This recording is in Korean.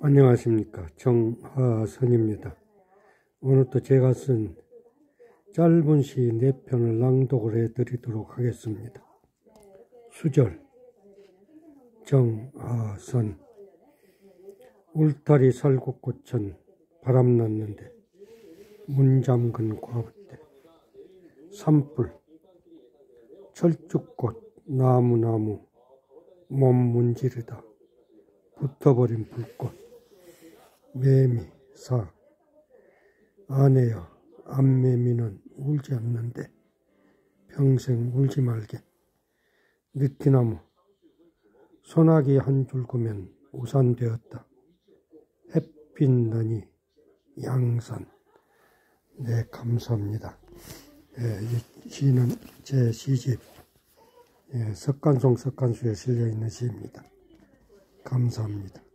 안녕하십니까. 정하선입니다. 오늘도 제가 쓴 짧은 시 4편을 낭독을 해드리도록 하겠습니다. 수절. 정하선. 울타리 살구꽃은 바람 났는데 문잠근 과부때 산불 철쭉꽃 나무 몸 문지르다 붙어버린 불꽃 매미 사 아내여 암매미는 울지 않는데 평생 울지 말게 느티나무 소나기 한 줄 그면 우산 되었다 햇빛 나니 양산. 네, 감사합니다. 이 시는 제 시집 석간송 석간수에 실려 있는 시입니다. 감사합니다.